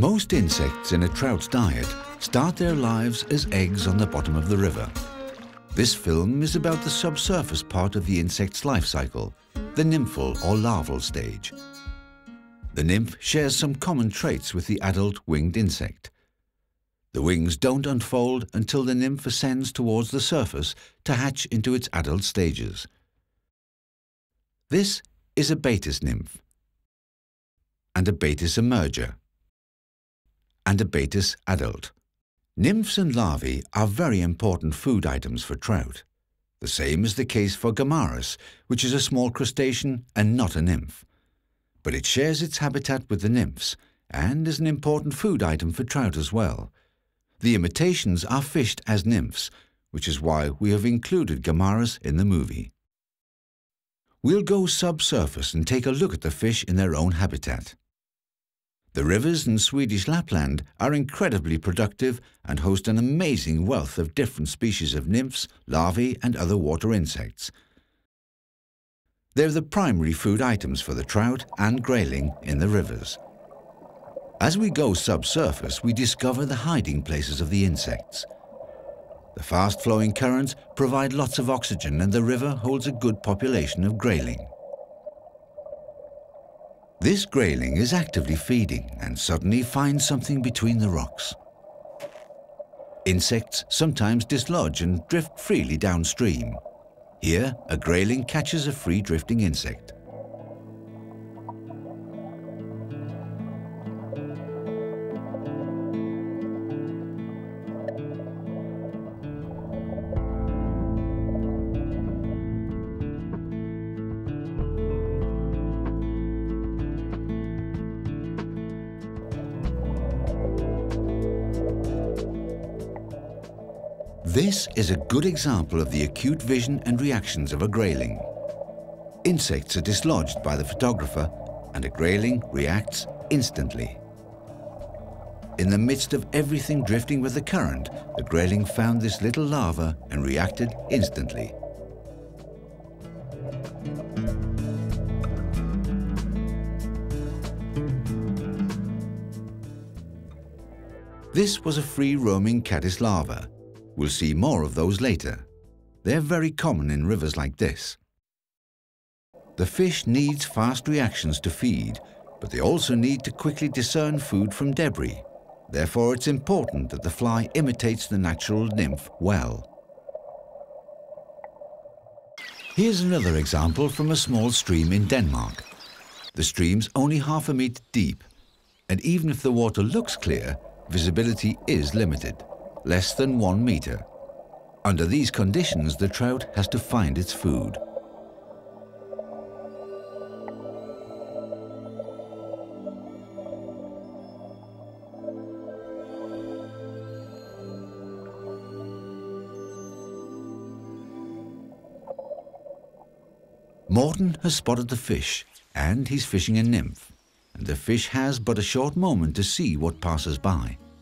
Most insects in a trout's diet start their lives as eggs on the bottom of the river. This film is about the subsurface part of the insect's life cycle, the nymphal or larval stage. The nymph shares some common traits with the adult winged insect. The wings don't unfold until the nymph ascends towards the surface to hatch into its adult stages. This is a Batis nymph, and a Batis emerger, and a Batis adult. Nymphs and larvae are very important food items for trout. The same is the case for Gamaris, which is a small crustacean and not a nymph. But it shares its habitat with the nymphs and is an important food item for trout as well. The imitations are fished as nymphs, which is why we have included Gamaris in the movie. We'll go subsurface and take a look at the fish in their own habitat. The rivers in Swedish Lapland are incredibly productive and host an amazing wealth of different species of nymphs, larvae and other water insects. They're the primary food items for the trout and grayling in the rivers. As we go subsurface, we discover the hiding places of the insects. The fast-flowing currents provide lots of oxygen and the river holds a good population of grayling. This grayling is actively feeding and suddenly finds something between the rocks. Insects sometimes dislodge and drift freely downstream. Here, a grayling catches a free drifting insect. This is a good example of the acute vision and reactions of a grayling. Insects are dislodged by the photographer and a grayling reacts instantly. In the midst of everything drifting with the current, the grayling found this little larva and reacted instantly. This was a free-roaming caddis larva. We'll see more of those later. They're very common in rivers like this. The fish needs fast reactions to feed, but they also need to quickly discern food from debris. Therefore, it's important that the fly imitates the natural nymph well. Here's another example from a small stream in Denmark. The stream's only half a meter deep, and even if the water looks clear, visibility is limited. Less than 1 meter. Under these conditions, the trout has to find its food. Morten has spotted the fish, and he's fishing a nymph. And the fish has but a short moment to see what passes by.